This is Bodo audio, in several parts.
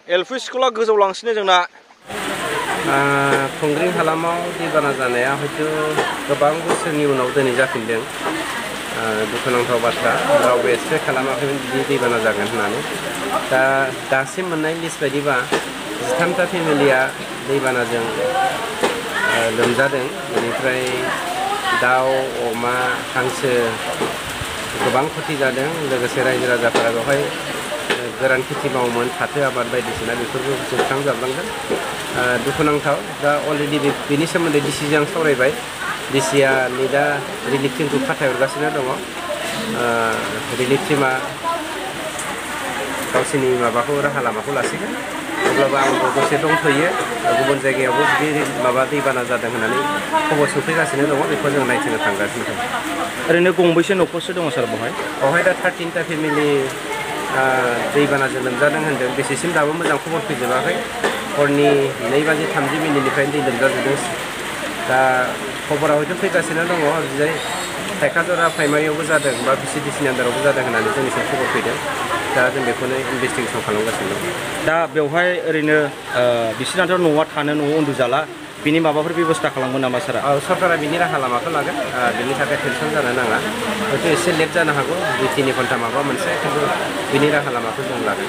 एलपि स्कुला गोजौलांसिनो जोंना खुंग्रिं हालामाव दैबाना जानाया हयथ' गोबां बोसोरनि उनाव दिनै जाफिनदों। दुखुनांथाव बाथ्रा, रावबो एक्सपेक्ट खालामाखैमोन बिदि दैबाना जागोन होननानै। दा दासिम मोननाय लिस्ट बायदिबा 13टा फेमिलिया दैबानाजों लोमजादों। बेनिफ्राय दाउ, अमा, हांसो गोबां खथि जादों। लोगोसे रायजो राजाफोरा बेवहाय गोरान खेथि मावोमोन, फाथो आबाद बायदिसिना बेफोरबो जोबस्रांजाबलांदों। दुखुनांथाव। दा अलरेडि बेनि सोमोन्दै डिसिजों आं सावरायबाय। डिसिआ नै दा रिलिफ टिमखौ फाथायहरगासिनो दङ। रिलिफ टिमा गावसोरनि माबाखौ राहा लामाखौ लासिगोन। अब्लाबो आंबो दसे दंथ'यो। गुबुन जायगायावबो बिदि दैबाना जादों होननानै खबर सफैगासिनो दङ। बेखौ जों नायथिंनो थांगासिनो दं। ओरैनो गंबैसे न'खरसो दङ सार बेवहाय? बेवहाय दा 13टा फेमिलि दैबानाजों लोमजादों होनदों। बेसेसिम दाबो मोजां खबर फैजोबाखै। हरनि 2:30 दै लोमजाजोबदों। दा खबरा हयथ' फैगासिनो दङ। ओरैजाय थाइखाजरा प्राइमारियावबो जादों बा VCDCनि आन्दारावबो जादों होननानै जोंनिसिम खबर फैदों। दा जों बेखौनो इनभेस्टिगेसन खालामगासिनो दं। दा बेवहाय ओरैनो बिसोरनाथ' न'आ थानो, न'आव उन्दुजाला, बिनि माबाफोर बेब'स्था खालामगोन नामा सारा? सरकारा बिनि राहा लामाखौ लागोन। बिनि थाखाय टेनसन जानो नाङा। हयथ' एसे लेट जानो हागौ, 2-3 घन्टा माबा मोनसे, खिन्थु बिनि राहा लामाखौ जों लागोन।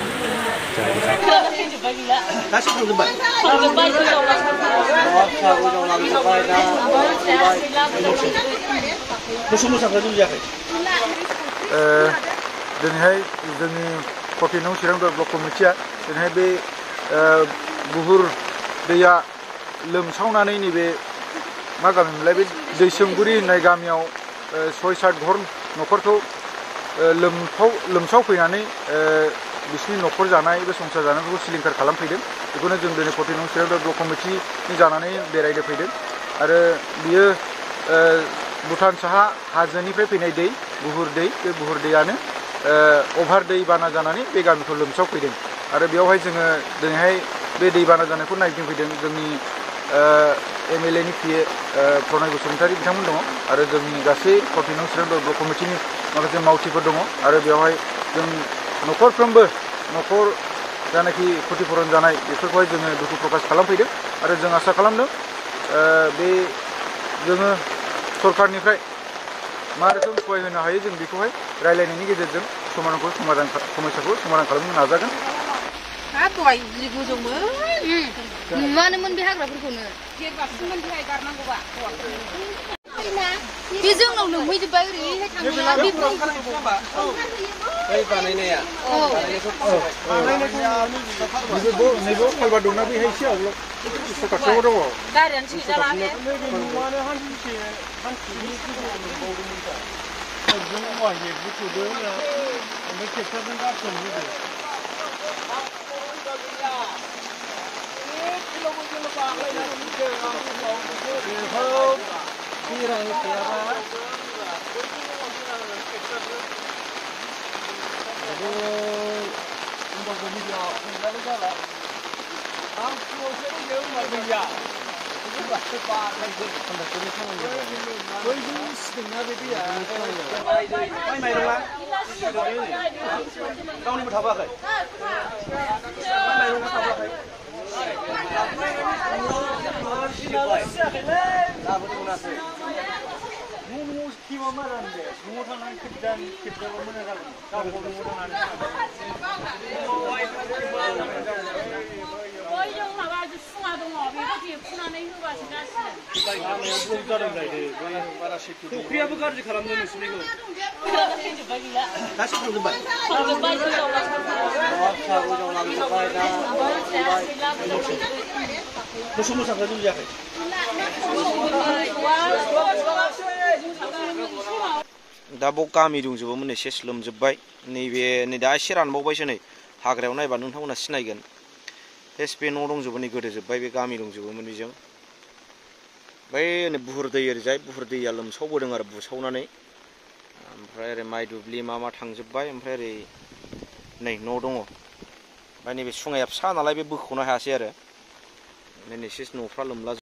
दिनैहाय जोंनि 14 नं चिरां ब्लक कमिटिया दिनैहाय बे बुहुर दैया लोमसावनानै नैबे मा गामिमोनलाय बे दैसोमगुरि होननाय गामियाव 6-7 घर न'खरखौ लोमसावफैनानै बिसिनि न'खर जानाय बे संसार जानायफोरखौ सिलिंखार खालामफैदों। बेखौनो जों दिनै 14 नं चिरां ब्लक कमिटिनि जानानै बेरायनो फैदों। आरो बियो भुटान साहा हाजोनिफ्राय फैनाय दै, बुहुर दै, बे बुहुर दैयानो अभार दै बाना जानानै बे गामिखौ लोमसावफैदों। आरो बेवहाय जोङो दिनैहाय बे दै बाना जानायखौ नायगिदिंफैदों। जोंनि MLA नि PA प्रनय बसुमतारी बिथांमोन दङ आरो जोंनि गासै 14 नं चिरां ब्लक कमिटिनि माखासे मावथिफोर दङ। आरो बेवहाय जों न'खरफ्रोमबो न'खर जानाखि क्षतिपुरन जानाय बेफोरखौहाय जोङो दुखु प्रकाश खालामफैदों। आरो जों आसा खालामदों बे जोङो सरकारनिफ्राय मा रोखोम सहाय होनो हायो जों बेखौहाय रायलायनायनि गेजेरजों समस्याखौ समाधान खालामनो नाजागोन। दहाय जि गोजौमोन नुवानोमोन बे हाग्राफोरखौनो गेरबाबसोमोन बेहाय गारनांगौबा बे जोंनाव लोमहैजोब्बाय ओरैहाय थाङोना बै बानायनाया नैबो खालबार दंना बेहाय एसे आवल' एसे खाथियाव दङ। गारियानो सोजाला बे नुवानो हान्थिसे जों औवानि बुथुदों ओमफ्राय ट्रेक्टरजों गारसोमो। गावनिबो थाबोआखै फुख्रियाबो गाज्रि खालामदों नोंसोरनिखौ गासिबो थांजोब्बाय मोसौ मोसाफ्रा नुजायाखै दा बाव गामि दंजोबोमोन नै सेस लोमजोब्बाय। नै दा एसे रानबावबायसो। नै हाग्रायाव नायबा नोंथांमोना सिनायगोन। सेस बे न' दंजोबो, नै गोदोजोब्बाय, बे गामि दंजोबोमोन बेजों। बै बुहुर दै ओरैजाय बुहुर दैया लोमसावबोदों आरो बुसावनानै। ओमफ्राय ओरै माइ दुब्लि मा थांजोब्बाय। ओमफ्राय ओरै नै न' दङ। ओमफ्राय नैबे सुङाया फिसा नालाय बे बोख'नो हायासै आरो। नै सेस न'फ्रा लोमला